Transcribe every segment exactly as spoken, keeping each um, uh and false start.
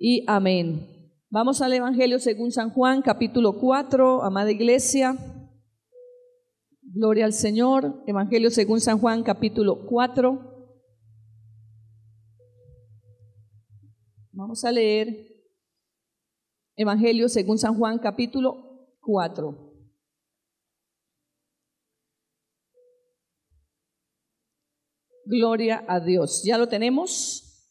y amén. Vamos al Evangelio según San Juan, capítulo cuatro, amada iglesia. Gloria al Señor. Evangelio según San Juan, capítulo cuatro. Vamos a leer Evangelio según San Juan, capítulo cuatro. Gloria a Dios. ¿Ya lo tenemos?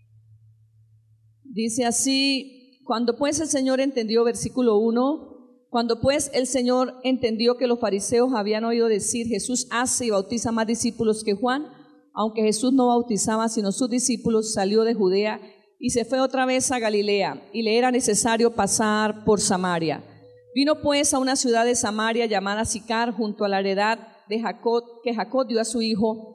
Dice así: cuando pues el Señor entendió, versículo uno, cuando pues el Señor entendió que los fariseos habían oído decir, Jesús hace y bautiza más discípulos que Juan, aunque Jesús no bautizaba sino sus discípulos, salió de Judea y se fue otra vez a Galilea, y le era necesario pasar por Samaria. Vino pues a una ciudad de Samaria llamada Sicar, junto a la heredad de Jacob, que Jacob dio a su hijo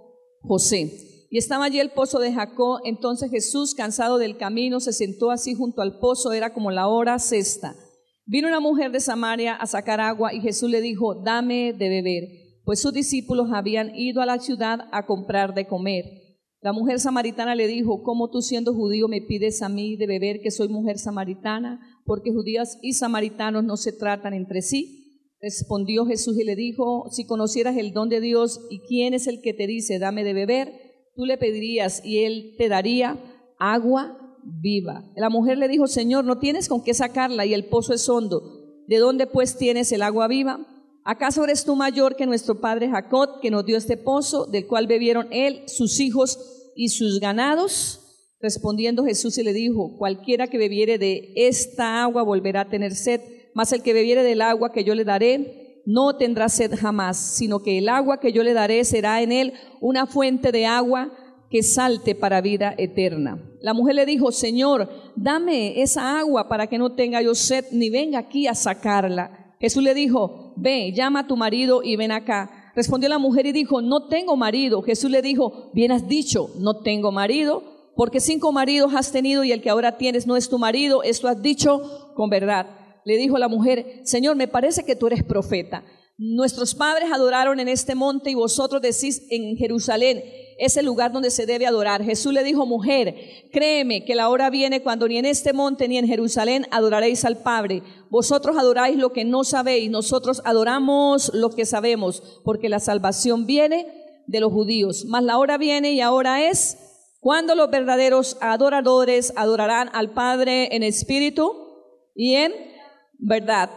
José. Y estaba allí el pozo de Jacob. Entonces Jesús, cansado del camino, se sentó así junto al pozo, era como la hora sexta. Vino una mujer de Samaria a sacar agua, y Jesús le dijo, dame de beber, pues sus discípulos habían ido a la ciudad a comprar de comer. La mujer samaritana le dijo, ¿cómo tú siendo judío me pides a mí de beber, que soy mujer samaritana? Porque judíos y samaritanos no se tratan entre sí. Respondió Jesús y le dijo, si conocieras el don de Dios y quién es el que te dice, dame de beber, tú le pedirías y él te daría agua viva. La mujer le dijo, Señor, no tienes con qué sacarla y el pozo es hondo. ¿De dónde pues tienes el agua viva? ¿Acaso eres tú mayor que nuestro padre Jacob, que nos dio este pozo, del cual bebieron él, sus hijos y sus ganados? Respondiendo Jesús y le dijo, cualquiera que bebiere de esta agua volverá a tener sed, mas el que bebiere del agua que yo le daré no tendrá sed jamás, sino que el agua que yo le daré será en él una fuente de agua que salte para vida eterna. La mujer le dijo, Señor, dame esa agua para que no tenga yo sed, ni venga aquí a sacarla. Jesús le dijo, ve, llama a tu marido y ven acá. Respondió la mujer y dijo, no tengo marido. Jesús le dijo, bien has dicho, no tengo marido, porque cinco maridos has tenido y el que ahora tienes no es tu marido. Esto has dicho con verdad. Le dijo la mujer, Señor, me parece que tú eres profeta. Nuestros padres adoraron en este monte y vosotros decís en Jerusalén, es el lugar donde se debe adorar. Jesús le dijo, mujer, créeme que la hora viene cuando ni en este monte ni en Jerusalén adoraréis al Padre. Vosotros adoráis lo que no sabéis, nosotros adoramos lo que sabemos, porque la salvación viene de los judíos. Mas la hora viene y ahora es cuando los verdaderos adoradores adorarán al Padre en espíritu y en verdad.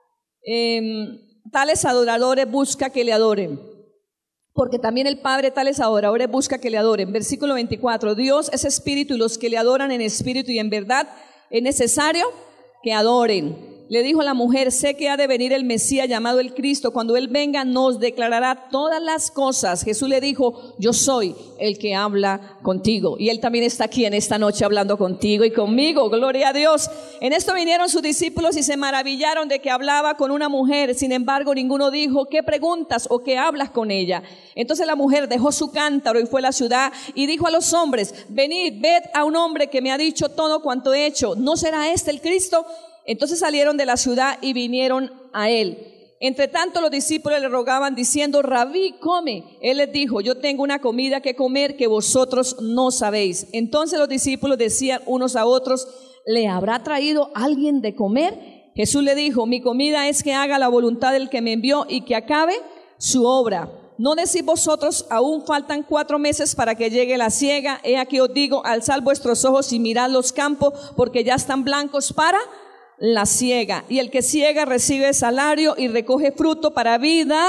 Eh, tales adoradores busca que le adoren, porque también el Padre tales adoradores busca que le adoren. Versículo veinticuatro, Dios es espíritu y los que le adoran en espíritu y en verdad es necesario que adoren. Le dijo la mujer, sé que ha de venir el Mesías llamado el Cristo, cuando Él venga nos declarará todas las cosas. Jesús le dijo, yo soy el que habla contigo. Y Él también está aquí en esta noche hablando contigo y conmigo, gloria a Dios. En esto vinieron sus discípulos y se maravillaron de que hablaba con una mujer. Sin embargo, ninguno dijo, ¿qué preguntas o qué hablas con ella? Entonces la mujer dejó su cántaro y fue a la ciudad y dijo a los hombres, venid, ved a un hombre que me ha dicho todo cuanto he hecho. ¿No será este el Cristo? Entonces salieron de la ciudad y vinieron a él. Entre tanto los discípulos le rogaban diciendo, Rabí, come. Él les dijo, yo tengo una comida que comer que vosotros no sabéis. Entonces los discípulos decían unos a otros, ¿le habrá traído alguien de comer? Jesús le dijo, mi comida es que haga la voluntad del que me envió y que acabe su obra. ¿No decís vosotros, aún faltan cuatro meses para que llegue la siega? He aquí os digo, alzad vuestros ojos y mirad los campos, porque ya están blancos para la siega, y el que siega recibe salario y recoge fruto para vida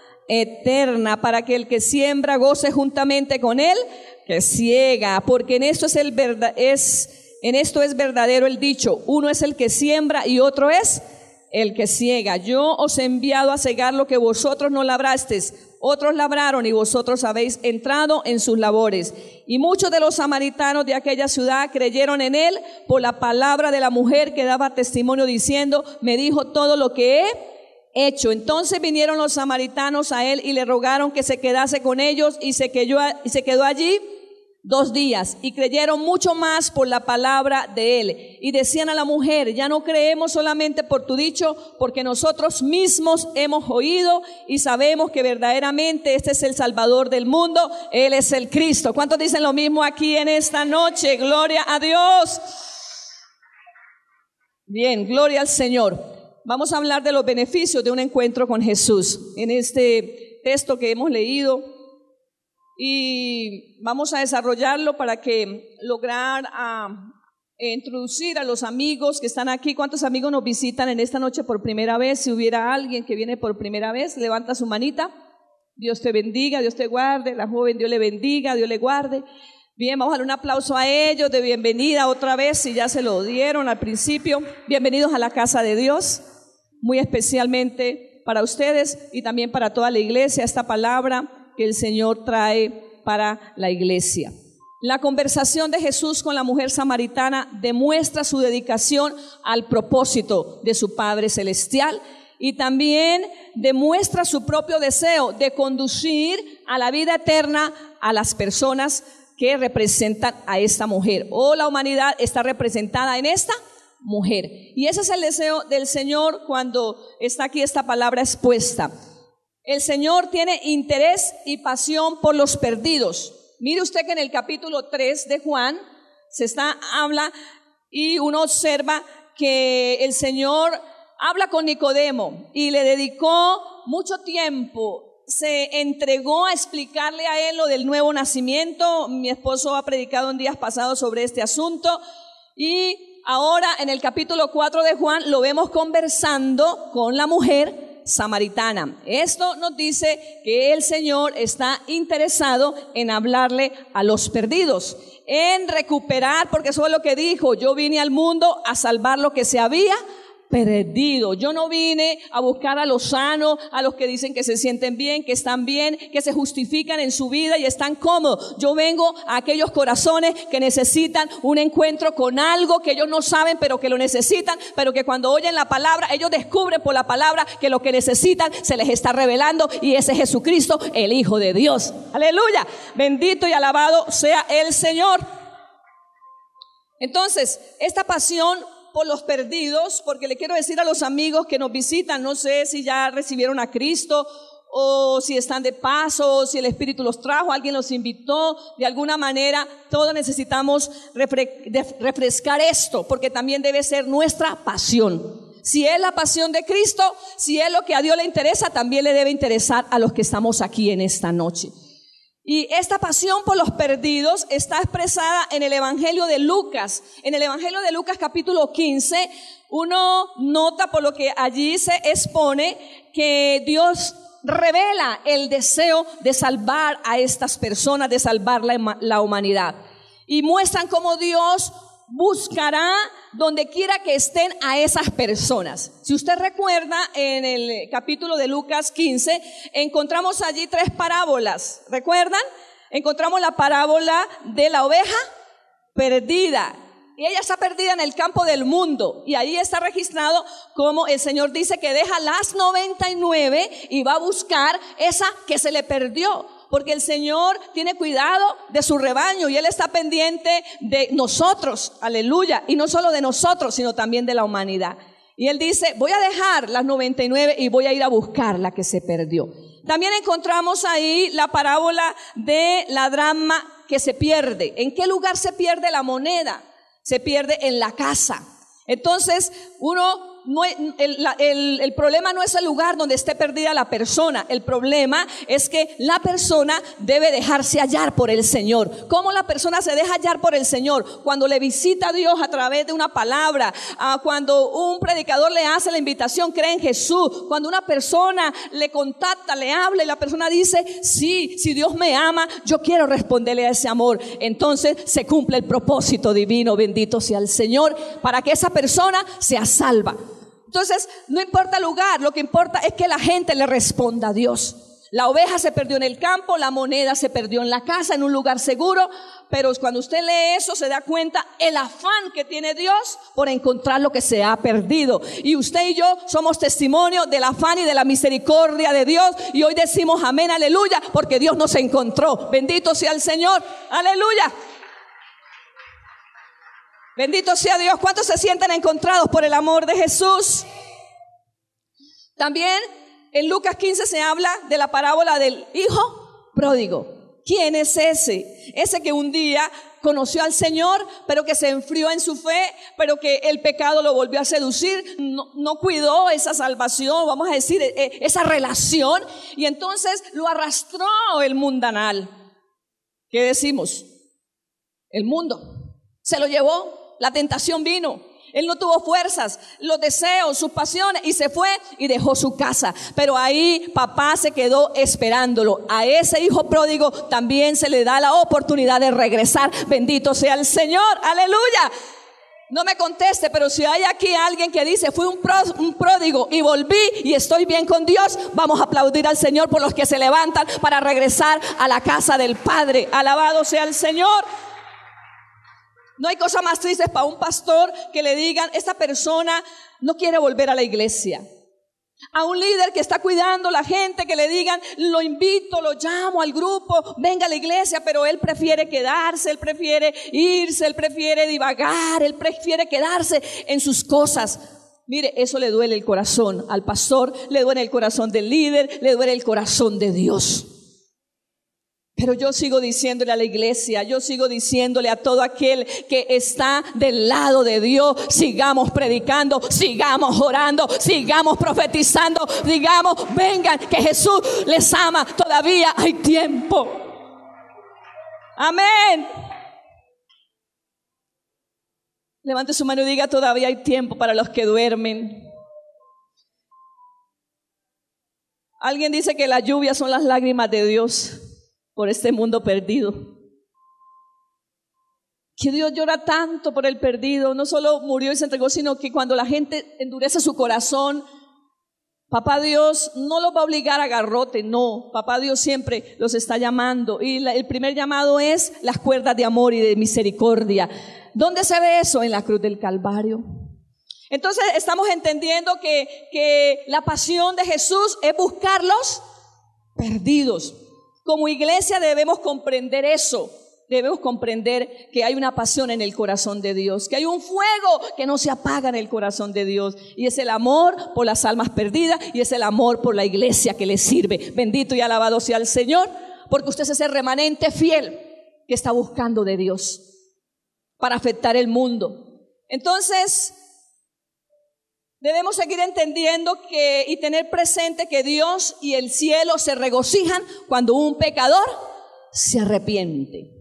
eterna, para que el que siembra goce juntamente con él que siega, porque en esto es el verdad, es en esto es verdadero el dicho, uno es el que siembra y otro es el que siega. Yo os he enviado a segar lo que vosotros no labrasteis, otros labraron y vosotros habéis entrado en sus labores. Y muchos de los samaritanos de aquella ciudad creyeron en él por la palabra de la mujer que daba testimonio diciendo, me dijo todo lo que he hecho. Entonces vinieron los samaritanos a él y le rogaron que se quedase con ellos, y se quedó, y se quedó allí dos días, y creyeron mucho más por la palabra de él, y decían a la mujer, ya no creemos solamente por tu dicho, porque nosotros mismos hemos oído y sabemos que verdaderamente este es el Salvador del mundo, él es el Cristo. ¿Cuántos dicen lo mismo aquí en esta noche? Gloria a Dios. Bien, gloria al Señor. Vamos a hablar de los beneficios de un encuentro con Jesús en este texto que hemos leído y vamos a desarrollarlo para que lograr a, introducir a los amigos que están aquí. ¿Cuántos amigos nos visitan en esta noche por primera vez? Si hubiera alguien que viene por primera vez, levanta su manita. Dios te bendiga, Dios te guarde. La joven, Dios le bendiga, Dios le guarde. Bien, vamos a darle un aplauso a ellos de bienvenida otra vez, si ya se lo dieron al principio. Bienvenidos a la casa de Dios, muy especialmente para ustedes y también para toda la iglesia, esta palabra que el Señor trae para la iglesia. La conversación de Jesús con la mujer samaritana demuestra su dedicación al propósito de su Padre Celestial y también demuestra su propio deseo de conducir a la vida eterna a las personas que representan a esta mujer, o la humanidad está representada en esta mujer. Y ese es el deseo del Señor cuando está aquí esta palabra expuesta. El Señor tiene interés y pasión por los perdidos. Mire usted que en el capítulo tres de Juan se está, habla y uno observa que el Señor habla con Nicodemo y le dedicó mucho tiempo. Se entregó a explicarle a él lo del nuevo nacimiento. Mi esposo ha predicado en días pasados sobre este asunto y ahora en el capítulo cuatro de Juan lo vemos conversando con la mujer samaritana. Esto nos dice que el Señor está interesado en hablarle a los perdidos, en recuperar, porque eso es lo que dijo: yo vine al mundo a salvar lo que se había perdido. Yo no vine a buscar a los sanos, a los que dicen que se sienten bien, que están bien, que se justifican en su vida y están cómodos. Yo vengo a aquellos corazones que necesitan un encuentro con algo que ellos no saben, pero que lo necesitan, pero que cuando oyen la palabra, ellos descubren por la palabra que lo que necesitan se les está revelando, y ese es Jesucristo, el Hijo de Dios. Aleluya, bendito y alabado sea el Señor. Entonces, esta pasión por los perdidos, porque le quiero decir a los amigos que nos visitan, no sé si ya recibieron a Cristo o si están de paso, si el Espíritu los trajo, alguien los invitó, de alguna manera todos necesitamos refrescar esto, porque también debe ser nuestra pasión. Si es la pasión de Cristo, si es lo que a Dios le interesa, también le debe interesar a los que estamos aquí en esta noche. Y esta pasión por los perdidos está expresada en el Evangelio de Lucas. En el Evangelio de Lucas capítulo quince, uno nota por lo que allí se expone que Dios revela el deseo de salvar a estas personas, de salvar la, la humanidad. Y muestran cómo Dios buscará donde quiera que estén a esas personas. Si usted recuerda, en el capítulo de Lucas quince encontramos allí tres parábolas. ¿Recuerdan? Encontramos la parábola de la oveja perdida, y ella está perdida en el campo del mundo, y ahí está registrado como el Señor dice que deja las noventa y nueve y va a buscar esa que se le perdió. Porque el Señor tiene cuidado de su rebaño y Él está pendiente de nosotros, aleluya, y no solo de nosotros, sino también de la humanidad. Y Él dice, voy a dejar las noventa y nueve y voy a ir a buscar la que se perdió. También encontramos ahí la parábola de la dracma que se pierde. ¿En qué lugar se pierde la moneda? Se pierde en la casa. Entonces, uno... No, el, el, el problema no es el lugar donde esté perdida la persona. El problema es que la persona debe dejarse hallar por el Señor. ¿Cómo la persona se deja hallar por el Señor? Cuando le visita a Dios a través de una palabra, uh, cuando un predicador le hace la invitación, cree en Jesús, cuando una persona le contacta, le habla y la persona dice, sí, si Dios me ama, yo quiero responderle a ese amor. Entonces se cumple el propósito divino, bendito sea el Señor, para que esa persona sea salva. Entonces, no importa el lugar, lo que importa es que la gente le responda a Dios. La oveja se perdió en el campo, la moneda se perdió en la casa, en un lugar seguro, pero cuando usted lee eso se da cuenta el afán que tiene Dios por encontrar lo que se ha perdido. Y usted y yo somos testimonio del afán y de la misericordia de Dios, y hoy decimos amén, aleluya, porque Dios nos encontró. Bendito sea el Señor, aleluya. Bendito sea Dios. ¿Cuántos se sienten encontrados por el amor de Jesús? También en Lucas quince se habla de la parábola del hijo pródigo. ¿Quién es ese? Ese que un día conoció al Señor, pero que se enfrió en su fe, pero que el pecado lo volvió a seducir, no, no cuidó esa salvación, vamos a decir, esa relación, y entonces lo arrastró el mundanal. ¿Qué decimos? El mundo se lo llevó, la tentación vino. Él no tuvo fuerzas, los deseos, sus pasiones, y se fue y dejó su casa. Pero ahí papá se quedó esperándolo. A ese hijo pródigo también se le da la oportunidad de regresar. Bendito sea el Señor, aleluya. No me conteste, pero si hay aquí alguien que dice, fui un, pró, un pródigo y volví y estoy bien con Dios, vamos a aplaudir al Señor por los que se levantan para regresar a la casa del Padre. Alabado sea el Señor. No hay cosa más triste para un pastor que le digan, esta persona no quiere volver a la iglesia. A un líder que está cuidando a la gente, que le digan, lo invito, lo llamo al grupo, venga a la iglesia, pero él prefiere quedarse, él prefiere irse, él prefiere divagar, él prefiere quedarse en sus cosas. Mire, eso le duele el corazón al pastor, le duele el corazón del líder, le duele el corazón de Dios. Pero yo sigo diciéndole a la iglesia, yo sigo diciéndole a todo aquel que está del lado de Dios, sigamos predicando, sigamos orando, sigamos profetizando, digamos, vengan, que Jesús les ama, todavía hay tiempo. Amén. Levante su mano y diga, todavía hay tiempo para los que duermen. Alguien dice que la lluvia son las lágrimas de Dios por este mundo perdido. Que Dios llora tanto por el perdido. No solo murió y se entregó, sino que cuando la gente endurece su corazón, papá Dios no los va a obligar a garrote, no. Papá Dios siempre los está llamando. Y la, el primer llamado es las cuerdas de amor y de misericordia. ¿Dónde se ve eso? En la cruz del Calvario. Entonces estamos entendiendo que, que la pasión de Jesús es buscar los perdidos. Como iglesia debemos comprender eso, debemos comprender que hay una pasión en el corazón de Dios, que hay un fuego que no se apaga en el corazón de Dios, y es el amor por las almas perdidas y es el amor por la iglesia que le sirve. Bendito y alabado sea el Señor, porque usted es ese remanente fiel que está buscando de Dios para afectar el mundo. Entonces debemos seguir entendiendo que y tener presente que Dios y el cielo se regocijan cuando un pecador se arrepiente.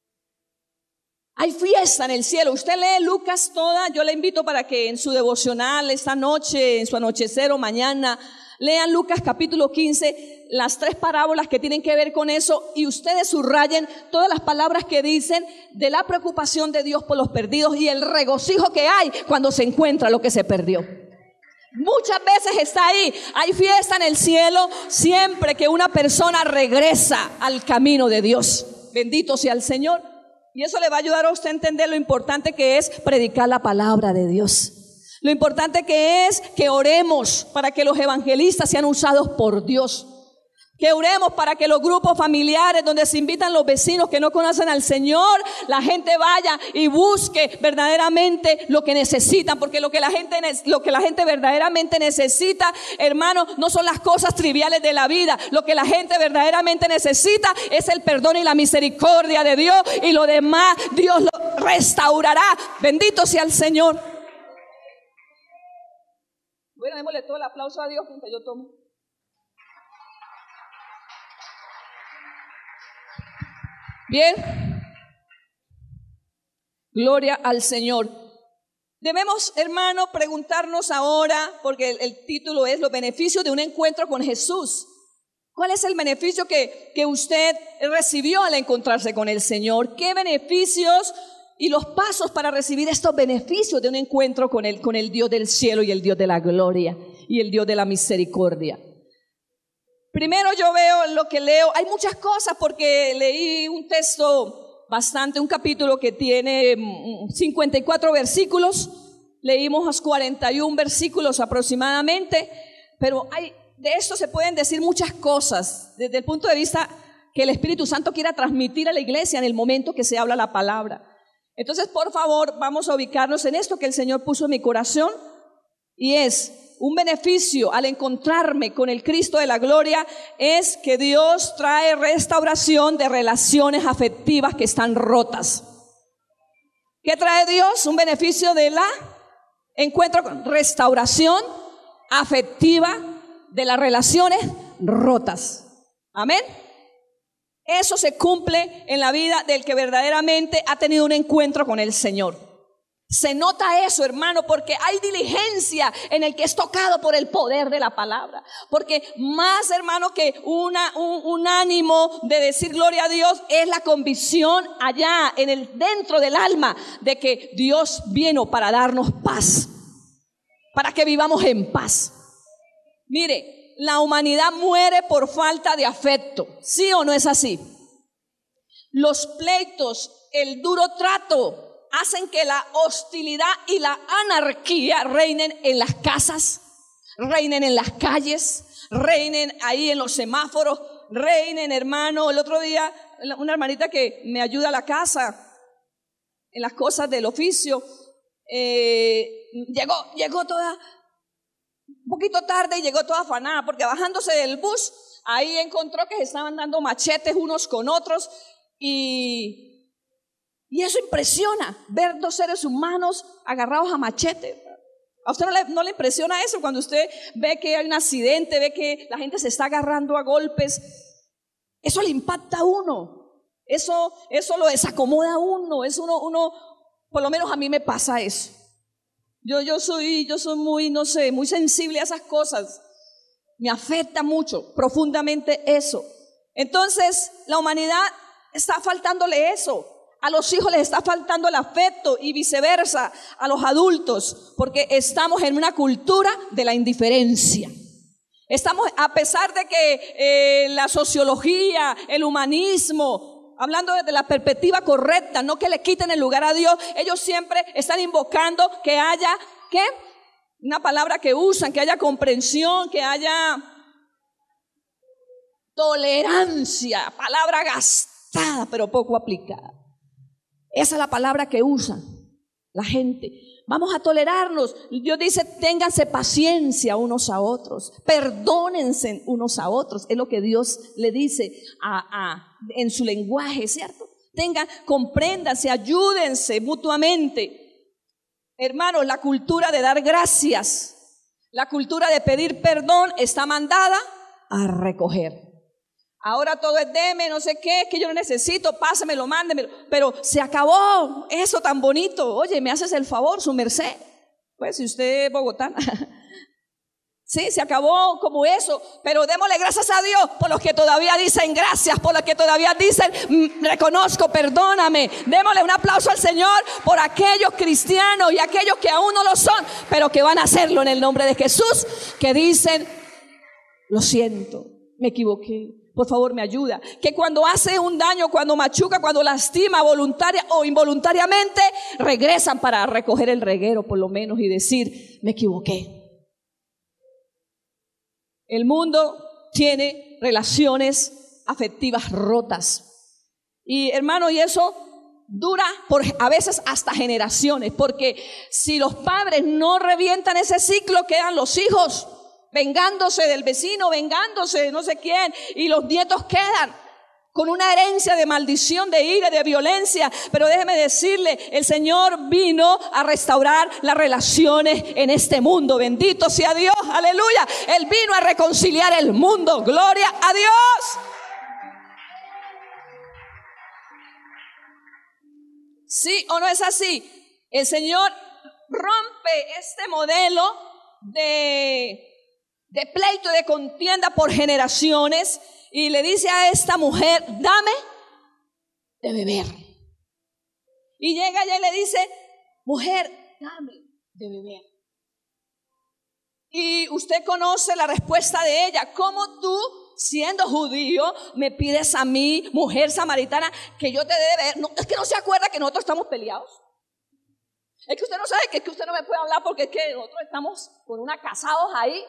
Hay fiesta en el cielo. Usted lee Lucas toda. Yo le invito para que en su devocional esta noche, en su anochecer o mañana, lean Lucas capítulo quince, las tres parábolas que tienen que ver con eso, y ustedes subrayen todas las palabras que dicen de la preocupación de Dios por los perdidos y el regocijo que hay cuando se encuentra lo que se perdió. Muchas veces está ahí, hay fiesta en el cielo siempre que una persona regresa al camino de Dios. Bendito sea el Señor. Y eso le va a ayudar a usted a entender lo importante que es predicar la palabra de Dios. Lo importante que es que oremos para que los evangelistas sean usados por Dios. Que oremos para que los grupos familiares donde se invitan los vecinos que no conocen al Señor, la gente vaya y busque verdaderamente lo que necesitan, porque lo que la gente lo que la gente verdaderamente necesita, hermano, no son las cosas triviales de la vida. Lo que la gente verdaderamente necesita es el perdón y la misericordia de Dios, y lo demás Dios lo restaurará. Bendito sea el Señor. Bueno, démosle todo el aplauso a Dios mientras yo tomo. Bien, gloria al Señor. Debemos, hermano, preguntarnos ahora, porque el, el título es los beneficios de un encuentro con Jesús. ¿Cuál es el beneficio que, que usted recibió al encontrarse con el Señor? ¿Qué beneficios y los pasos para recibir estos beneficios de un encuentro con el, con el Dios del cielo y el Dios de la gloria y el Dios de la misericordia? Primero yo veo lo que leo, hay muchas cosas porque leí un texto bastante, un capítulo que tiene cincuenta y cuatro versículos, leímos cuarenta y uno versículos aproximadamente, pero hay, de esto se pueden decir muchas cosas desde el punto de vista que el Espíritu Santo quiera transmitir a la iglesia en el momento que se habla la palabra. Entonces, por favor, vamos a ubicarnos en esto que el Señor puso en mi corazón, y es un beneficio al encontrarme con el Cristo de la gloria, es que Dios trae restauración de relaciones afectivas que están rotas. ¿Qué trae Dios? Un beneficio de la encuentro con restauración afectiva de las relaciones rotas. Amén. Eso se cumple en la vida del que verdaderamente ha tenido un encuentro con el Señor. Se nota eso, hermano, porque hay diligencia en el que es tocado por el poder de la palabra. Porque más, hermano, que una, un, un ánimo de decir gloria a Dios, es la convicción allá en el dentro del alma de que Dios vino para darnos paz, para que vivamos en paz. Mire, la humanidad muere por falta de afecto. ¿Sí o no es así? Los pleitos, el duro trato, hacen que la hostilidad y la anarquía reinen en las casas, reinen en las calles, reinen ahí en los semáforos, reinen, hermano. El otro día, una hermanita que me ayuda a la casa en las cosas del oficio, eh, llegó, llegó toda, un poquito tarde y llegó toda afanada, porque bajándose del bus, ahí encontró que se estaban dando machetes unos con otros y... Y eso impresiona, ver dos seres humanos agarrados a machete. ¿A usted no le, no le impresiona eso cuando usted ve que hay un accidente, ve que la gente se está agarrando a golpes? Eso le impacta a uno, eso, eso lo desacomoda a uno, es uno, uno, por lo menos a mí me pasa eso. Yo, yo soy, yo soy muy, no sé, muy sensible a esas cosas. Me afecta mucho, profundamente eso. Entonces, la humanidad está faltándole eso. A los hijos les está faltando el afecto y viceversa a los adultos, porque estamos en una cultura de la indiferencia. Estamos, a pesar de que eh, la sociología, el humanismo, hablando desde la perspectiva correcta, no que le quiten el lugar a Dios, ellos siempre están invocando que haya, ¿qué? Una palabra que usan, que haya comprensión, que haya tolerancia, palabra gastada pero poco aplicada. Esa es la palabra que usan la gente. Vamos a tolerarnos. Dios dice, ténganse paciencia unos a otros, perdónense unos a otros. Es lo que Dios le dice a, a, en su lenguaje, ¿cierto? Tengan, compréndanse, ayúdense mutuamente. Hermanos, la cultura de dar gracias, la cultura de pedir perdón está mandada a recoger. Ahora todo es deme, no sé qué, que yo no necesito, pásamelo, mándemelo. Pero se acabó eso tan bonito. Oye, me haces el favor, su merced. Pues si usted es bogotana. Sí, se acabó como eso. Pero démosle gracias a Dios por los que todavía dicen gracias, por los que todavía dicen reconozco, perdóname. Démosle un aplauso al Señor por aquellos cristianos y aquellos que aún no lo son, pero que van a hacerlo en el nombre de Jesús, que dicen lo siento, me equivoqué. Por favor, me ayuda. Que cuando hace un daño, cuando machuca, cuando lastima voluntaria o involuntariamente, regresan para recoger el reguero por lo menos y decir, me equivoqué. El mundo tiene relaciones afectivas rotas. Y hermano, y eso dura por a veces hasta generaciones, porque si los padres no revientan ese ciclo, quedan los hijos vengándose del vecino, vengándose de no sé quién, y los nietos quedan con una herencia de maldición, de ira, de violencia. Pero déjeme decirle, el Señor vino a restaurar las relaciones en este mundo. Bendito sea Dios, aleluya. Él vino a reconciliar el mundo, gloria a Dios. ¿Sí o no es así? El Señor rompe este modelo de de pleito, de contienda por generaciones, y le dice a esta mujer, dame de beber. Y llega ella y le dice, mujer, dame de beber. Y usted conoce la respuesta de ella. ¿Cómo tú, siendo judío, me pides a mí, mujer samaritana, que yo te dé de beber? No, es que no se acuerda que nosotros estamos peleados. Es que usted no sabe que, es que usted no me puede hablar porque es que nosotros estamos con una casados ahí.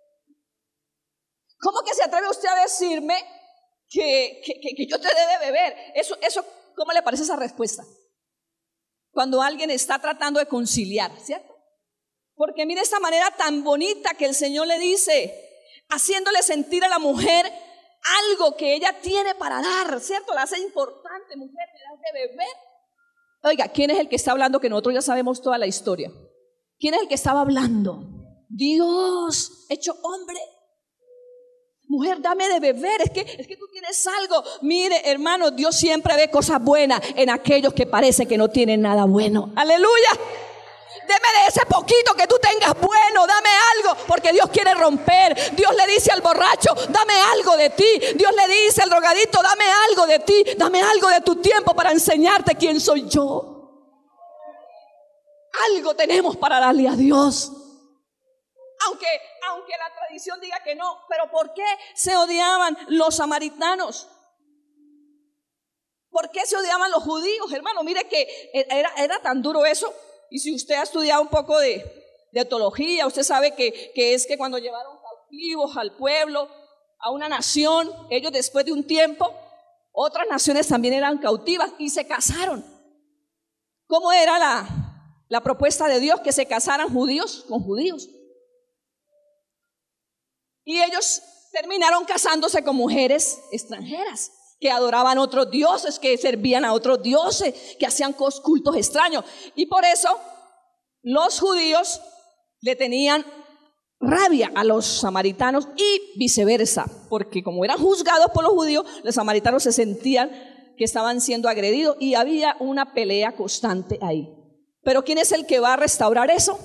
¿Cómo que se atreve usted a decirme que, que, que, que yo te dé de beber? Eso, eso, ¿cómo le parece esa respuesta? Cuando alguien está tratando de conciliar, ¿cierto? Porque mire esta manera tan bonita que el Señor le dice, haciéndole sentir a la mujer algo que ella tiene para dar, ¿cierto? La hace importante, mujer, me das de beber. Oiga, ¿quién es el que está hablando? Que nosotros ya sabemos toda la historia. ¿Quién es el que estaba hablando? Dios, hecho hombre. Mujer, dame de beber, es que, es que tú tienes algo. Mire, hermano, Dios siempre ve cosas buenas en aquellos que parece que no tienen nada bueno. Aleluya. Deme de ese poquito que tú tengas bueno, dame algo, porque Dios quiere romper. Dios le dice al borracho, dame algo de ti. Dios le dice al drogadito, dame algo de ti, dame algo de tu tiempo para enseñarte quién soy yo. Algo tenemos para darle a Dios. Aunque, aunque la tradición diga que no, pero ¿por qué se odiaban los samaritanos? ¿Por qué se odiaban los judíos? Hermano, mire que era, era tan duro eso. Y si usted ha estudiado un poco de, de etología, usted sabe que, que es que cuando llevaron cautivos al pueblo, a una nación, ellos después de un tiempo, otras naciones también eran cautivas y se casaron. ¿Cómo era la, la propuesta de Dios? Que se casaran judíos con judíos. Y ellos terminaron casándose con mujeres extranjeras que adoraban otros dioses, que servían a otros dioses, que hacían cultos extraños. Y por eso los judíos le tenían rabia a los samaritanos y viceversa, porque como eran juzgados por los judíos, los samaritanos se sentían que estaban siendo agredidos y había una pelea constante ahí. Pero ¿quién es el que va a restaurar eso?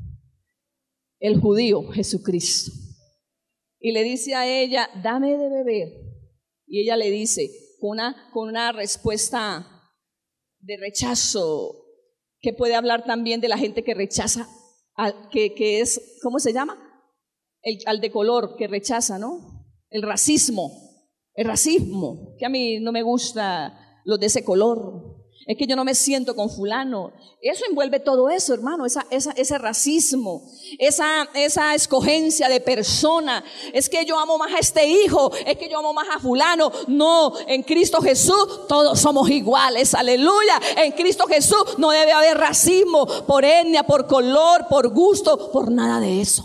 El judío, Jesucristo. Y le dice a ella, dame de beber. Y ella le dice, con una, con una respuesta de rechazo, que puede hablar también de la gente que rechaza, al, que, que es, ¿cómo se llama? El, al de color, que rechaza, ¿no? El racismo, el racismo, que a mí no me gusta los de ese color. Es que yo no me siento con fulano. Eso envuelve todo eso, hermano, esa, esa, ese racismo, esa, esa escogencia de persona. Es que yo amo más a este hijo, es que yo amo más a fulano. No, en Cristo Jesús todos somos iguales, aleluya. En Cristo Jesús no debe haber racismo por etnia, por color, por gusto, por nada de eso.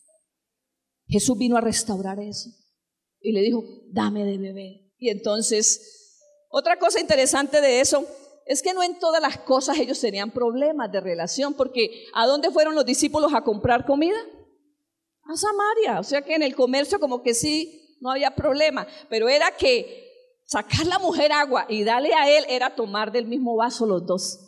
Jesús vino a restaurar eso y le dijo, dame de beber. Y entonces, otra cosa interesante de eso es que no en todas las cosas ellos tenían problemas de relación, porque ¿a dónde fueron los discípulos a comprar comida? A Samaria. O sea que en el comercio como que sí, no había problema, pero era que sacar la mujer agua y darle a él era tomar del mismo vaso los dos,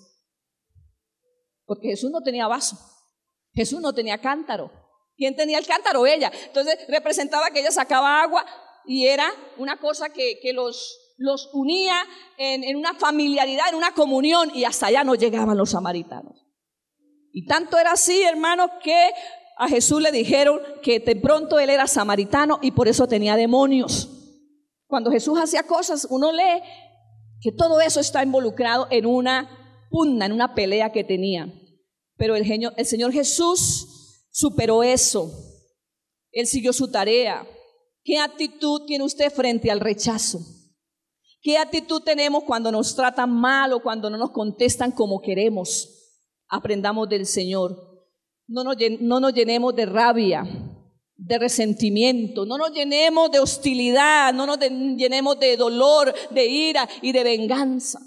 porque Jesús no tenía vaso, Jesús no tenía cántaro. ¿Quién tenía el cántaro? Ella. Entonces representaba que ella sacaba agua y era una cosa que, que los los unía en, en una familiaridad, en una comunión, y hasta allá no llegaban los samaritanos. Y tanto era así, hermanos, que a Jesús le dijeron que de pronto él era samaritano y por eso tenía demonios. Cuando Jesús hacía cosas, uno lee que todo eso está involucrado en una pugna, en una pelea que tenía. Pero el, genio, el Señor Jesús superó eso. Él siguió su tarea. ¿Qué actitud tiene usted frente al rechazo? ¿Qué actitud tenemos cuando nos tratan mal o cuando no nos contestan como queremos? Aprendamos del Señor. No nos, no nos llenemos de rabia, de resentimiento, no nos llenemos de hostilidad, no nos de, llenemos de dolor, de ira y de venganza.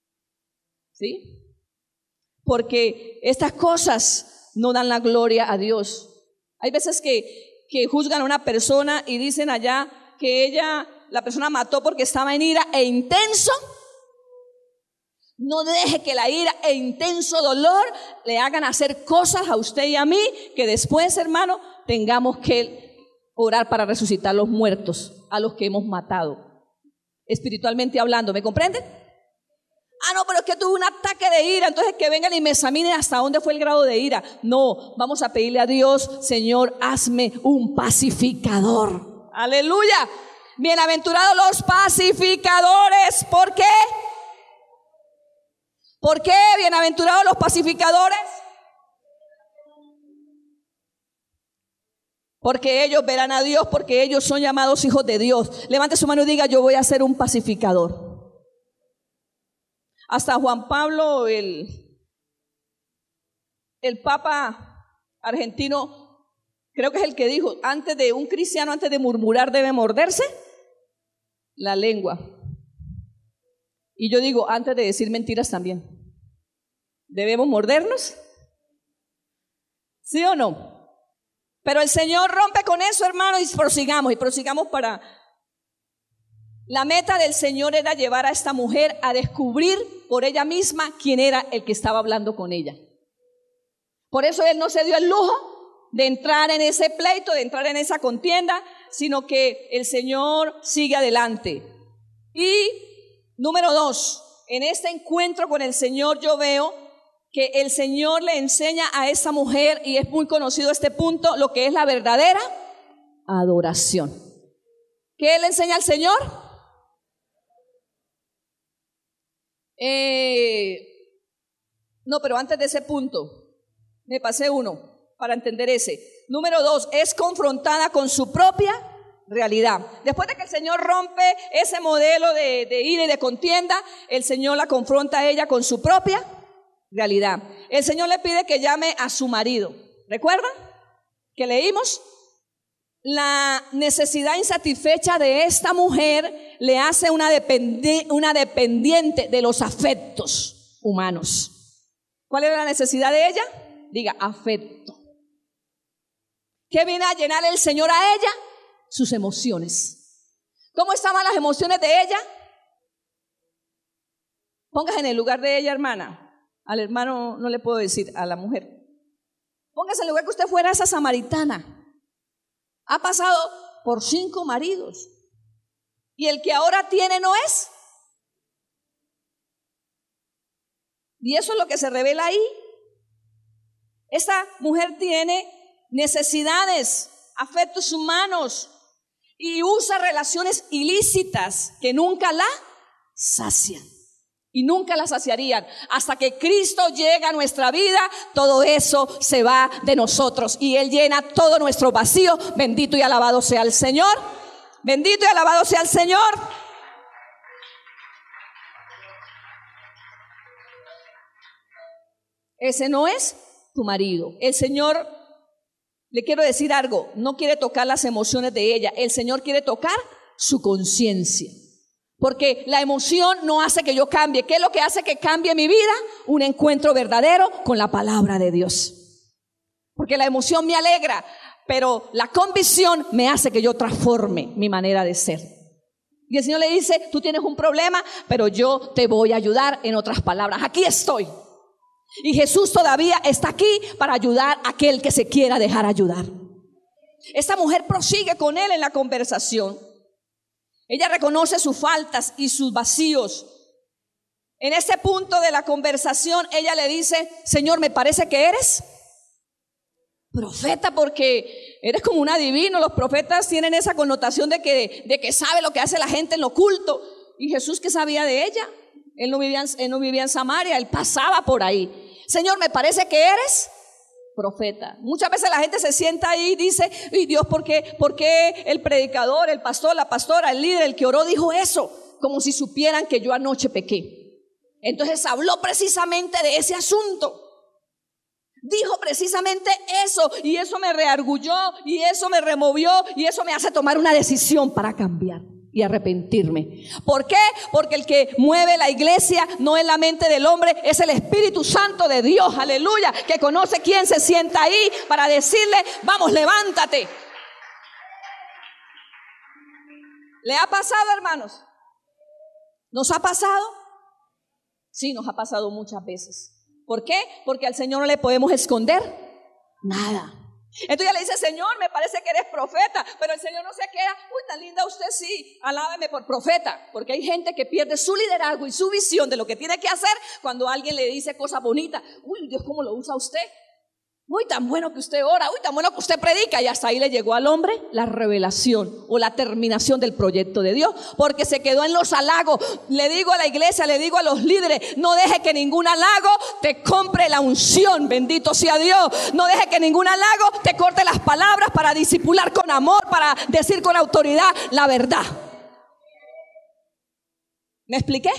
¿Sí? Porque estas cosas no dan la gloria a Dios. Hay veces que, que juzgan a una persona y dicen allá que ella... la persona mató porque estaba en ira e intenso. No deje que la ira e intenso dolor le hagan hacer cosas a usted y a mí que después, hermano, tengamos que orar para resucitar los muertos, a los que hemos matado, espiritualmente hablando. ¿Me comprenden? Ah, no, pero es que tuve un ataque de ira, entonces que vengan y me examinen hasta dónde fue el grado de ira. No, vamos a pedirle a Dios, Señor, hazme un pacificador. Aleluya. Bienaventurados los pacificadores. ¿Por qué? ¿Por qué bienaventurados los pacificadores? Porque ellos verán a Dios, porque ellos son llamados hijos de Dios. Levante su mano y diga, yo voy a ser un pacificador. Hasta Juan Pablo, el, el Papa argentino, creo que es el que dijo, antes de un cristiano, antes de murmurar, debe morderse la lengua. Y yo digo, antes de decir mentiras también. ¿Debemos mordernos? ¿Sí o no? Pero el Señor rompe con eso, hermano, y prosigamos, y prosigamos para... La meta del Señor era llevar a esta mujer a descubrir por ella misma quién era el que estaba hablando con ella. Por eso Él no se dio el lujo de entrar en ese pleito, de entrar en esa contienda, sino que el Señor sigue adelante. Y número dos, en este encuentro con el Señor yo veo que el Señor le enseña a esa mujer, y es muy conocido este punto, lo que es la verdadera adoración. ¿Qué le enseña al Señor? Eh, no, pero antes de ese punto, me pasé uno para entender ese. Número dos, es confrontada con su propia realidad. Después de que el Señor rompe ese modelo de, de ira y de contienda, el Señor la confronta a ella con su propia realidad. El Señor le pide que llame a su marido. ¿Recuerdan? Que leímos. La necesidad insatisfecha de esta mujer le hace una, dependi- una dependiente de los afectos humanos. ¿Cuál era la necesidad de ella? Diga, afecto. ¿Qué viene a llenar el Señor a ella? Sus emociones. ¿Cómo estaban las emociones de ella? Póngase en el lugar de ella, hermana. Al hermano no le puedo decir, a la mujer. Póngase en el lugar que usted fuera esa samaritana. Ha pasado por cinco maridos. Y el que ahora tiene no es. Y eso es lo que se revela ahí. Esta mujer tiene necesidades, afectos humanos, y usa relaciones ilícitas que nunca la sacian. Y nunca la saciarían. Hasta que Cristo llega a nuestra vida, todo eso se va de nosotros. Y Él llena todo nuestro vacío. Bendito y alabado sea el Señor. Bendito y alabado sea el Señor. Ese no es tu marido. El Señor, le quiero decir algo, no quiere tocar las emociones de ella. El Señor quiere tocar su conciencia. Porque la emoción no hace que yo cambie. ¿Qué es lo que hace que cambie mi vida? Un encuentro verdadero con la palabra de Dios. Porque la emoción me alegra, pero la convicción me hace que yo transforme mi manera de ser. Y el Señor le dice, tú tienes un problema, pero yo te voy a ayudar. En otras palabras, aquí estoy. Y Jesús todavía está aquí para ayudar a aquel que se quiera dejar ayudar. Esta mujer prosigue con él en la conversación. Ella reconoce sus faltas y sus vacíos. En este punto de la conversación, ella le dice, Señor, me parece que eres profeta, porque eres como un adivino. Los profetas tienen esa connotación de que, de que sabe lo que hace la gente en lo oculto. Y Jesús, ¿qué sabía de ella? Él no vivía, él no vivía en Samaria, él pasaba por ahí. Señor, me parece que eres profeta. Muchas veces la gente se sienta ahí y dice, y Dios, ¿por qué, ¿por qué el predicador, el pastor, la pastora, el líder, el que oró dijo eso? Como si supieran que yo anoche pequé. Entonces habló precisamente de ese asunto. Dijo precisamente eso, y eso me reargulló, y eso me removió, y eso me hace tomar una decisión para cambiar y arrepentirme. ¿Por qué? Porque el que mueve la iglesia no es la mente del hombre, es el Espíritu Santo de Dios, aleluya, que conoce quién se sienta ahí para decirle, vamos, levántate. ¿Le ha pasado, hermanos? ¿Nos ha pasado? Sí, nos ha pasado muchas veces. ¿Por qué? Porque al Señor no le podemos esconder nada. Entonces ella le dice, Señor, me parece que eres profeta, pero el Señor no se queda, uy, tan linda usted, sí, alábeme por profeta, porque hay gente que pierde su liderazgo y su visión de lo que tiene que hacer cuando alguien le dice cosas bonitas. Uy, Dios, ¿cómo lo usa usted? Uy, tan bueno que usted ora, uy, tan bueno que usted predica. Y hasta ahí le llegó al hombre la revelación o la terminación del proyecto de Dios, porque se quedó en los halagos. Le digo a la iglesia, le digo a los líderes, no deje que ningún halago te compre la unción, bendito sea Dios. No deje que ningún halago te corte las palabras para discipular con amor, para decir con autoridad la verdad. ¿Me expliqué?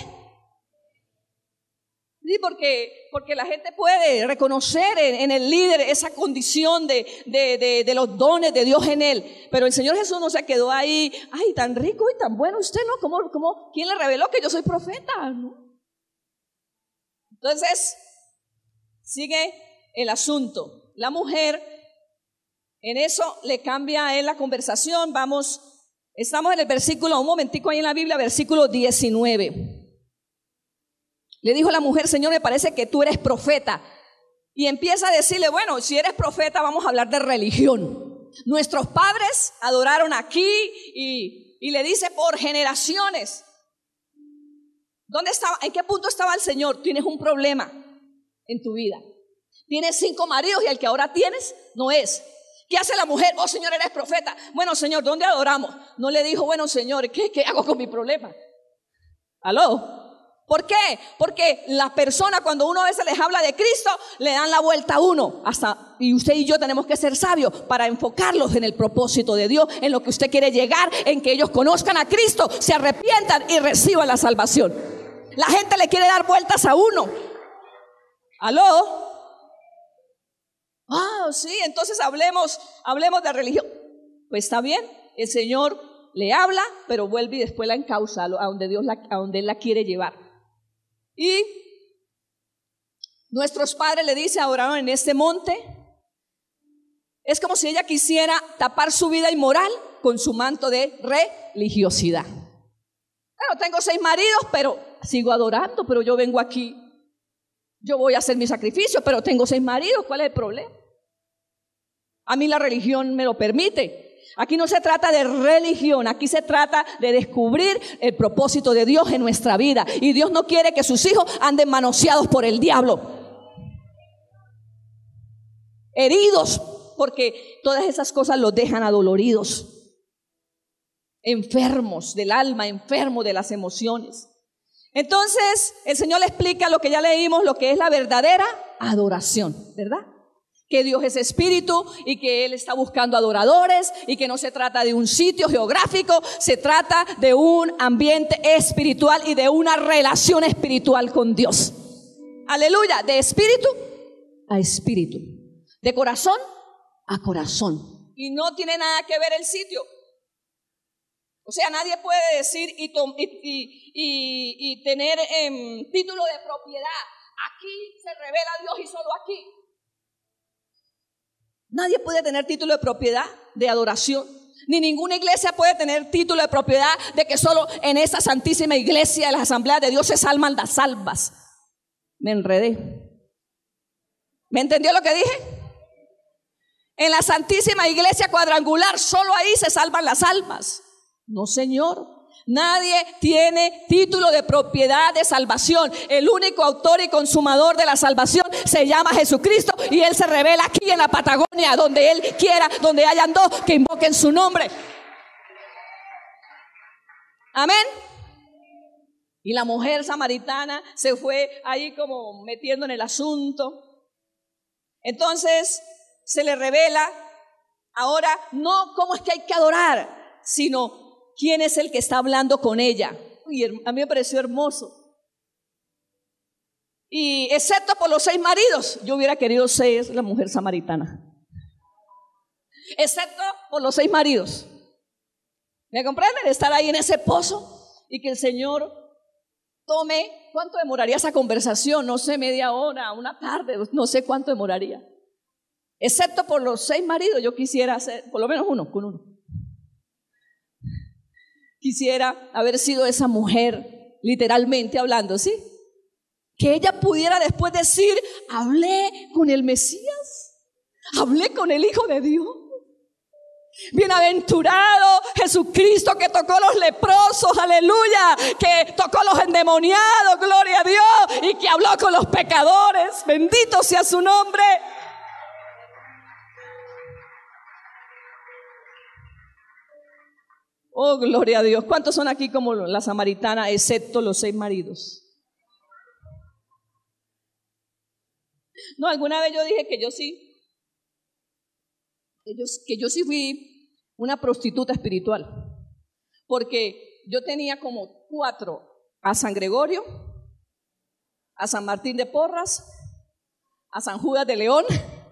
Sí, porque, porque la gente puede reconocer en, en el líder esa condición de, de, de, de los dones de Dios en él. Pero el Señor Jesús no se quedó ahí, ay, tan rico y tan bueno usted, ¿no? ¿Cómo, cómo, ¿Quién le reveló que yo soy profeta? ¿No? Entonces, Sigue el asunto. La mujer, en eso le cambia a él la conversación. Vamos, estamos en el versículo, un momentico ahí en la Biblia, versículo diecinueve. Le dijo la mujer: Señor, me parece que tú eres profeta. Y empieza a decirle: bueno, si eres profeta, vamos a hablar de religión. Nuestros padres adoraron aquí y, y le dice: por generaciones. ¿Dónde estaba? ¿En qué punto estaba el Señor? Tienes un problema en tu vida. Tienes cinco maridos y el que ahora tienes no es. ¿Qué hace la mujer? Oh, Señor, eres profeta. Bueno, Señor, ¿dónde adoramos? No le dijo: bueno, Señor, ¿qué, qué hago con mi problema? ¿Aló? ¿Por qué? Porque la persona, cuando uno a veces les habla de Cristo, le dan la vuelta a uno. Hasta, y usted y yo tenemos que ser sabios para enfocarlos en el propósito de Dios, en lo que usted quiere llegar, en que ellos conozcan a Cristo, se arrepientan y reciban la salvación. La gente le quiere dar vueltas a uno. ¿Aló? Ah, sí, entonces hablemos, hablemos de religión. Pues está bien, el Señor le habla, pero vuelve y después la encausa a donde Dios la, a donde Él la quiere llevar. Y nuestros padres, le dice, adoraron en este monte. Es como si ella quisiera tapar su vida inmoral con su manto de religiosidad. Bueno, tengo seis maridos, pero sigo adorando, pero yo vengo aquí, yo voy a hacer mi sacrificio, pero tengo seis maridos, ¿cuál es el problema? A mí la religión me lo permite. Aquí no se trata de religión, aquí se trata de descubrir el propósito de Dios en nuestra vida. Y Dios no quiere que sus hijos anden manoseados por el diablo, heridos, porque todas esas cosas los dejan adoloridos, enfermos del alma, enfermos de las emociones. Entonces el Señor le explica lo que ya leímos, lo que es la verdadera adoración, ¿verdad? Que Dios es espíritu y que Él está buscando adoradores, y que no se trata de un sitio geográfico, se trata de un ambiente espiritual y de una relación espiritual con Dios. Aleluya, de espíritu a espíritu, de corazón a corazón. Y no tiene nada que ver el sitio. O sea, nadie puede decir y, y, y, y, y tener eh, título de propiedad. Aquí se revela Dios y solo aquí. Nadie puede tener título de propiedad de adoración, ni ninguna iglesia puede tener título de propiedad de que solo en esa santísima iglesia de las asambleas de Dios se salvan las almas. Me enredé. ¿Me entendió lo que dije? En la santísima iglesia cuadrangular solo ahí se salvan las almas. No, señor. Nadie tiene título de propiedad de salvación. El único autor y consumador de la salvación se llama Jesucristo, y Él se revela aquí en la Patagonia, donde Él quiera, donde hayan dos que invoquen su nombre. Amén. Y la mujer samaritana se fue ahí como metiendo en el asunto. Entonces se le revela ahora no cómo es que hay que adorar, sino quién es el que está hablando con ella. Uy, a mí me pareció hermoso. Y excepto por los seis maridos, yo hubiera querido ser la mujer samaritana. Excepto por los seis maridos. ¿Me comprenden? Estar ahí en ese pozo y que el Señor tome, ¿cuánto demoraría esa conversación? No sé, media hora, una tarde, no sé cuánto demoraría. Excepto por los seis maridos, yo quisiera hacer, por lo menos uno, con uno. Quisiera haber sido esa mujer, literalmente hablando, ¿sí? Que ella pudiera después decir: hablé con el Mesías, hablé con el Hijo de Dios. Bienaventurado Jesucristo, que tocó los leprosos, aleluya, que tocó los endemoniados, gloria a Dios, y que habló con los pecadores, bendito sea su nombre. Oh, gloria a Dios. ¿Cuántos son aquí como la samaritana, excepto los seis maridos? No, alguna vez yo dije que yo sí, que yo, que yo sí fui una prostituta espiritual, porque yo tenía como cuatro: a San Gregorio, a San Martín de Porras, a San Judas de León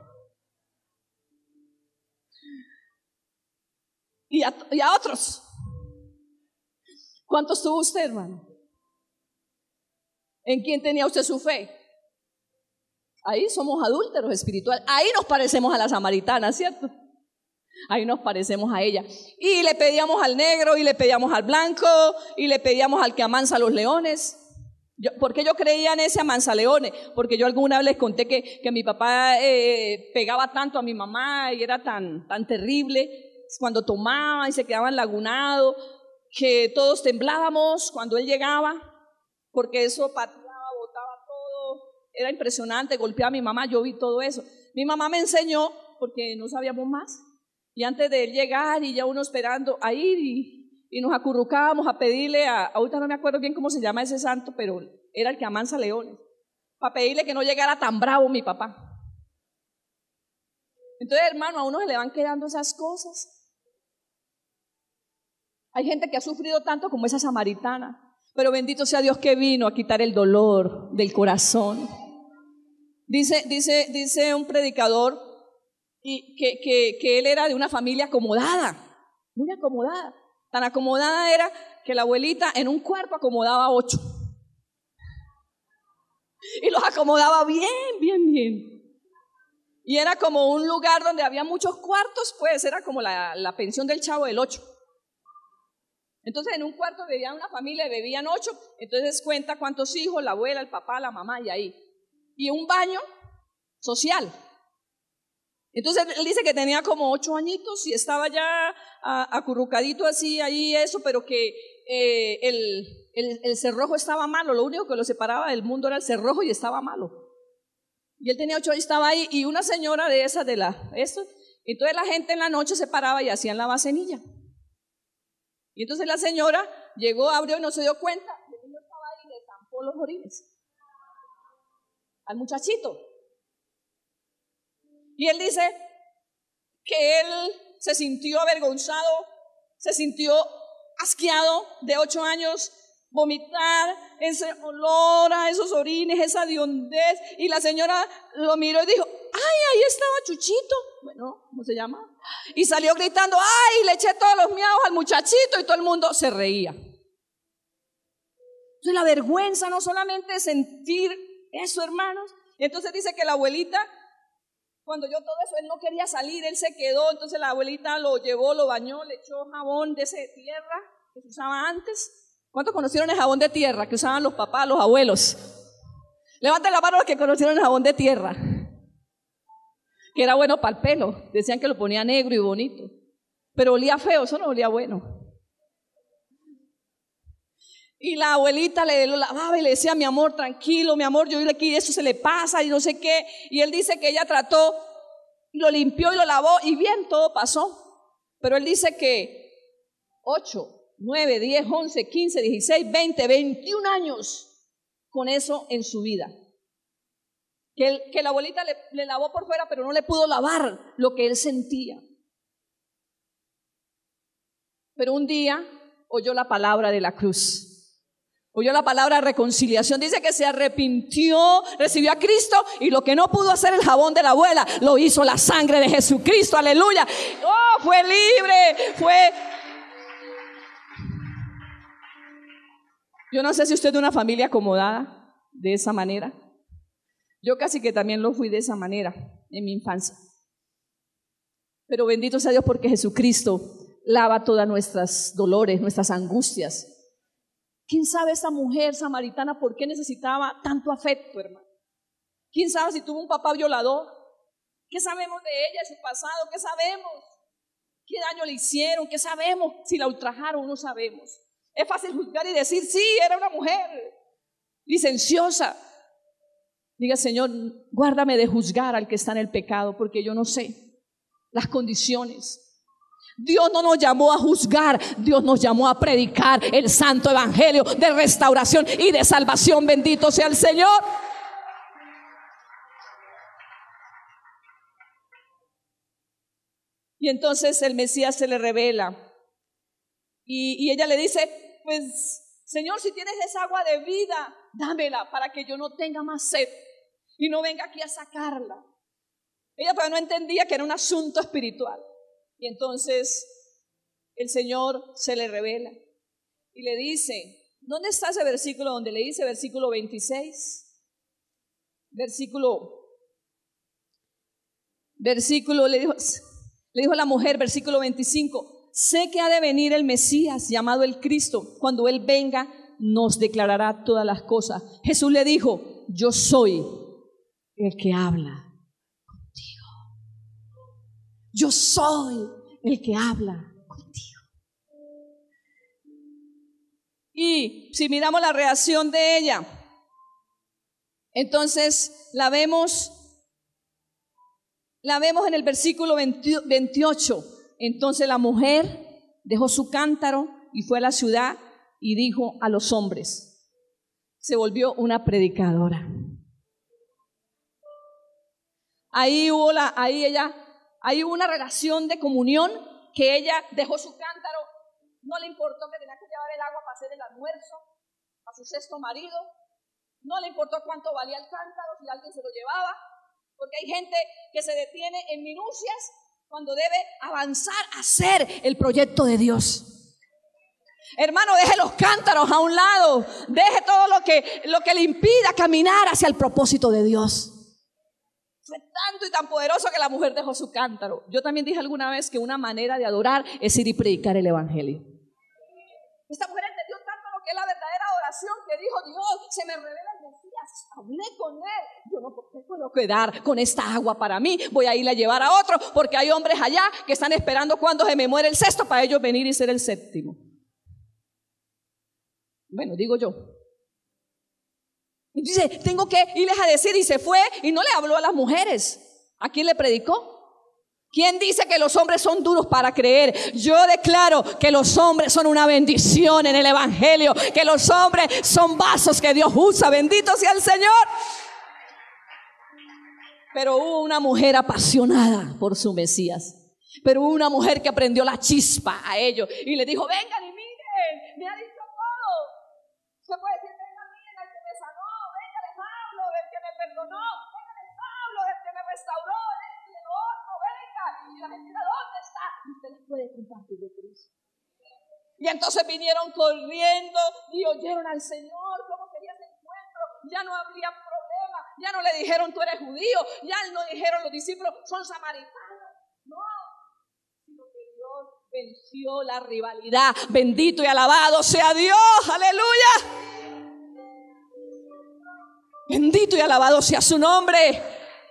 y a, y a otros. ¿Cuántos tuvo usted, hermano? ¿En quién tenía usted su fe? Ahí somos adúlteros espirituales. Ahí nos parecemos a la samaritana, ¿cierto? Ahí nos parecemos a ella. Y le pedíamos al negro, y le pedíamos al blanco, y le pedíamos al que amansa a los leones. Yo, ¿por qué yo creía en ese amanzaleones? Porque yo alguna vez les conté que, que mi papá eh, pegaba tanto a mi mamá y era tan, tan terrible cuando tomaba y se quedaba enlagunado, que todos temblábamos cuando él llegaba, porque eso pateaba, botaba todo, era impresionante, golpeaba a mi mamá, yo vi todo eso. Mi mamá me enseñó, porque no sabíamos más, y antes de él llegar y ya uno esperando a ir y... Y nos acurrucábamos a pedirle, a, ahorita no me acuerdo bien cómo se llama ese santo, pero era el que amansa leones, para pedirle que no llegara tan bravo mi papá. Entonces, hermano, a uno se le van quedando esas cosas. Hay gente que ha sufrido tanto como esa samaritana, pero bendito sea Dios que vino a quitar el dolor del corazón. Dice, dice, dice un predicador y que, que, que él era de una familia acomodada, muy acomodada. Tan acomodada era que la abuelita en un cuarto acomodaba ocho. Y los acomodaba bien, bien, bien. Y era como un lugar donde había muchos cuartos, pues era como la, la pensión del Chavo del Ocho. Entonces en un cuarto bebían una familia y bebían ocho. Entonces cuenta cuántos hijos, la abuela, el papá, la mamá y ahí. Y un baño social. Entonces él dice que tenía como ocho añitos y estaba ya a, acurrucadito así, ahí eso, pero que eh, el, el, el cerrojo estaba malo, lo único que lo separaba del mundo era el cerrojo y estaba malo. Y él tenía ocho años, estaba ahí, y una señora de esas, de la, esto, entonces la gente en la noche se paraba y hacían la vasenilla. Y entonces la señora llegó, abrió y no se dio cuenta, el niño estaba ahí y le zampó los orines al muchachito. Y él dice que él se sintió avergonzado, se sintió asqueado de ocho años, vomitar ese olor a esos orines, esa hediondez. Y la señora lo miró y dijo, ay, ahí estaba Chuchito. Bueno, ¿cómo se llama? Y salió gritando, ay, le eché todos los miados al muchachito, y todo el mundo se reía. Entonces la vergüenza no solamente de sentir eso, hermanos. Entonces dice que la abuelita, cuando yo todo eso, él no quería salir, él se quedó, entonces la abuelita lo llevó, lo bañó, le echó jabón de ese de tierra que se usaba antes. ¿Cuántos conocieron el jabón de tierra que usaban los papás, los abuelos? Levanten la mano los que conocieron el jabón de tierra, que era bueno para el pelo, decían que lo ponía negro y bonito, pero olía feo, eso no olía bueno. Y la abuelita le lo lavaba y le decía, mi amor, tranquilo, mi amor, yo aquí eso se le pasa y no sé qué. Y él dice que ella trató, lo limpió y lo lavó y bien, todo pasó. Pero él dice que ocho, nueve, diez, once, quince, dieciséis, veinte, veintiún años con eso en su vida. Que, él, que la abuelita le, le lavó por fuera, pero no le pudo lavar lo que él sentía. Pero un día oyó la palabra de la cruz. Oyó la palabra de reconciliación, dice que se arrepintió, recibió a Cristo, y lo que no pudo hacer el jabón de la abuela, lo hizo la sangre de Jesucristo, aleluya. Oh, fue libre, fue... Yo no sé si usted es de una familia acomodada de esa manera. Yo casi que también lo fui de esa manera en mi infancia. Pero bendito sea Dios porque Jesucristo lava todas nuestras dolores, nuestras angustias. ¿Quién sabe esa mujer samaritana por qué necesitaba tanto afecto, hermano? ¿Quién sabe si tuvo un papá violador? ¿Qué sabemos de ella, de su pasado? ¿Qué sabemos? ¿Qué daño le hicieron? ¿Qué sabemos? Si la ultrajaron, no sabemos. Es fácil juzgar y decir, sí, era una mujer licenciosa. Diga, Señor, guárdame de juzgar al que está en el pecado, porque yo no sé las condiciones. Dios no nos llamó a juzgar, Dios nos llamó a predicar el santo evangelio de restauración y de salvación. Bendito sea el Señor. Y entonces el Mesías se le revela y, y ella le dice, pues Señor, si tienes esa agua de vida, dámela para que yo no tenga más sed y no venga aquí a sacarla. Ella todavía no entendía que era un asunto espiritual. Y entonces el Señor se le revela y le dice, ¿dónde está ese versículo donde le dice, versículo veintiséis? Versículo Versículo, le dijo, le dijo a la mujer, versículo veinticinco, sé que ha de venir el Mesías llamado el Cristo. Cuando Él venga, nos declarará todas las cosas. Jesús le dijo, yo soy el que habla contigo. Yo soy el que habla contigo. Y si miramos la reacción de ella, entonces la vemos, la vemos en el versículo veintiocho. Entonces la mujer dejó su cántaro y fue a la ciudad y dijo a los hombres. Se volvió una predicadora. Ahí hubo la, ahí ella, ahí hubo una relación de comunión que ella dejó su cántaro. No le importó que tenía que llevar el agua para hacer el almuerzo a su sexto marido. No le importó cuánto valía el cántaro, si alguien se lo llevaba. Porque hay gente que se detiene en minucias cuando debe avanzar a hacer el proyecto de Dios. Hermano, deje los cántaros a un lado. Deje todo lo que, lo que le impida caminar hacia el propósito de Dios. Fue tanto y tan poderoso que la mujer dejó su cántaro. Yo también dije alguna vez que una manera de adorar es ir y predicar el evangelio. Esta mujer entendió tanto lo que es la verdadera adoración que dijo, Dios, se me revela el Mesías, hablé con Él. Yo no puedo quedar con esta agua para mí, voy a ir a llevar a otro, porque hay hombres allá que están esperando cuando se me muere el sexto para ellos venir y ser el séptimo. Bueno, digo yo. Y dice, tengo que irles a decir, y se fue y no le habló a las mujeres. ¿A quién le predicó? ¿Quién dice que los hombres son duros para creer? Yo declaro que los hombres son una bendición en el evangelio, que los hombres son vasos que Dios usa. Bendito sea el Señor. Pero hubo una mujer apasionada por su Mesías. Pero hubo una mujer que prendió la chispa a ellos y le dijo, vengan y miren, me ha dicho todo. Se puede decir, vengan, miren al que me sanó, vengan, les hablo del que me perdonó, vengan, les hablo del que me restauró, del que otro, vengan. Y la gente, ¿dónde está? Y usted les puede compartir de Cristo. Y entonces vinieron corriendo y oyeron al Señor cómo quería ese encuentro. Ya no habría problema, ya no le dijeron tú eres judío, ya no dijeron los discípulos son samaritanos. No, sino que Dios venció la rivalidad. Bendito y alabado sea Dios, aleluya. Bendito y alabado sea su nombre.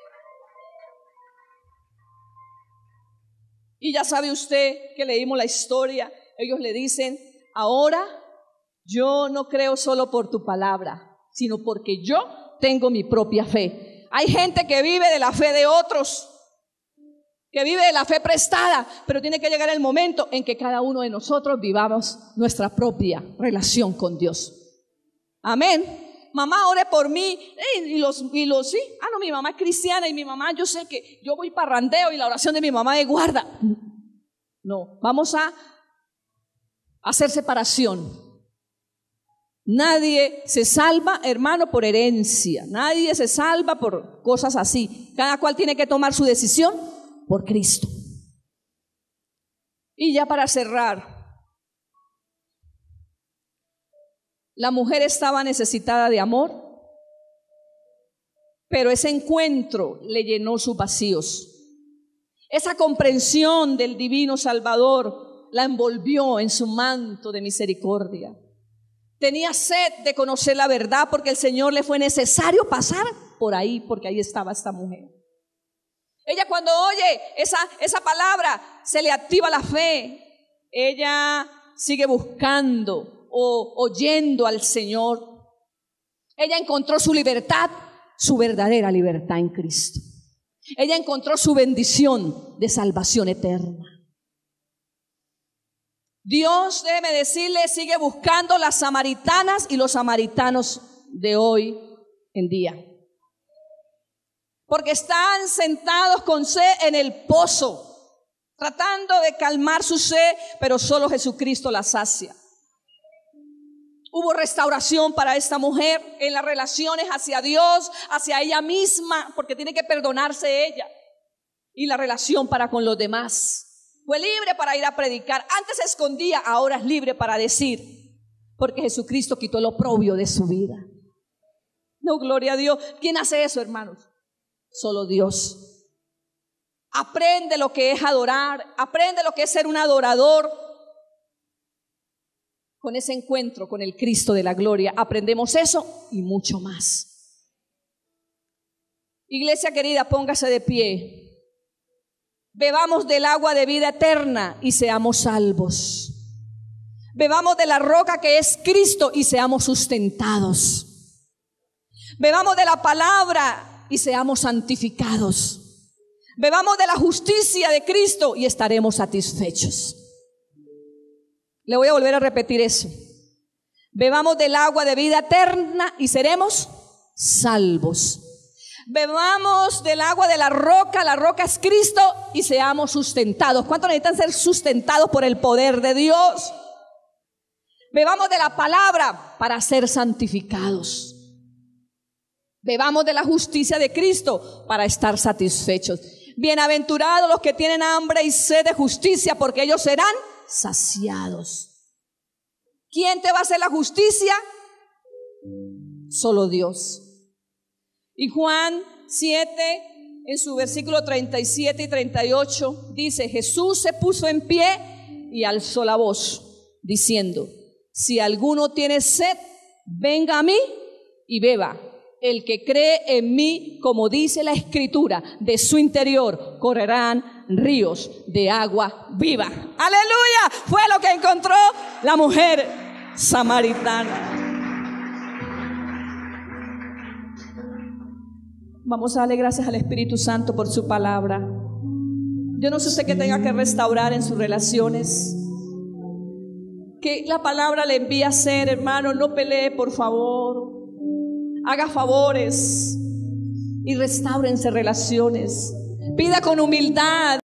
Y ya sabe usted que leímos la historia. Ellos le dicen, ahora yo no creo solo por tu palabra, sino porque yo tengo mi propia fe. Hay gente que vive de la fe de otros, que vive de la fe prestada, pero tiene que llegar el momento en que cada uno de nosotros vivamos nuestra propia relación con Dios. Amén. Mamá, ore por mí. Y los, y los, sí, ah, no, mi mamá es cristiana y mi mamá, yo sé que yo voy parrandeo y la oración de mi mamá me guarda. No, vamos a hacer separación. Nadie se salva, hermano, por herencia. Nadie se salva por cosas así. Cada cual tiene que tomar su decisión por Cristo. Y ya para cerrar, la mujer estaba necesitada de amor, pero ese encuentro le llenó sus vacíos. Esa comprensión del divino Salvador la envolvió en su manto de misericordia. Tenía sed de conocer la verdad porque el Señor le fue necesario pasar por ahí, porque ahí estaba esta mujer. Ella cuando oye esa, esa palabra, se le activa la fe. Ella sigue buscando o oyendo al Señor. Ella encontró su libertad, su verdadera libertad en Cristo. Ella encontró su bendición de salvación eterna. Dios, déjeme decirle, sigue buscando las samaritanas y los samaritanos de hoy en día. Porque están sentados con sed en el pozo, tratando de calmar su sed, pero solo Jesucristo la sacia. Hubo restauración para esta mujer en las relaciones hacia Dios, hacia ella misma, porque tiene que perdonarse ella. Y la relación para con los demás. Fue libre para ir a predicar. Antes se escondía, ahora es libre para decir. Porque Jesucristo quitó el oprobio de su vida. No, gloria a Dios. ¿Quién hace eso, hermanos? Solo Dios. Aprende lo que es adorar, aprende lo que es ser un adorador. Con ese encuentro con el Cristo de la gloria aprendemos eso y mucho más. Iglesia querida, póngase de pie. Bebamos del agua de vida eterna y seamos salvos. Bebamos de la roca que es Cristo y seamos sustentados. Bebamos de la palabra y seamos santificados. Bebamos de la justicia de Cristo y estaremos satisfechos. Le voy a volver a repetir eso. Bebamos del agua de vida eterna y seremos salvos. Bebamos del agua de la roca, la roca es Cristo, y seamos sustentados. ¿Cuántos necesitan ser sustentados por el poder de Dios? Bebamos de la palabra para ser santificados. Bebamos de la justicia de Cristo para estar satisfechos. Bienaventurados los que tienen hambre y sed de justicia, porque ellos serán saciados. ¿Quién te va a hacer la justicia? Solo Dios. Y Juan siete, en su versículo treinta y siete y treinta y ocho, dice: Jesús se puso en pie y alzó la voz, diciendo: si alguno tiene sed, venga a mí y beba. El que cree en mí, como dice la Escritura, de su interior correrán ríos de agua viva. ¡Aleluya! Fue lo que encontró la mujer samaritana. Vamos a darle gracias al Espíritu Santo por su palabra. Yo no sé usted que tenga que restaurar en sus relaciones, que la palabra le envía a hacer, hermano. No pelee, por favor. Haga favores y restáurense relaciones. Pida con humildad.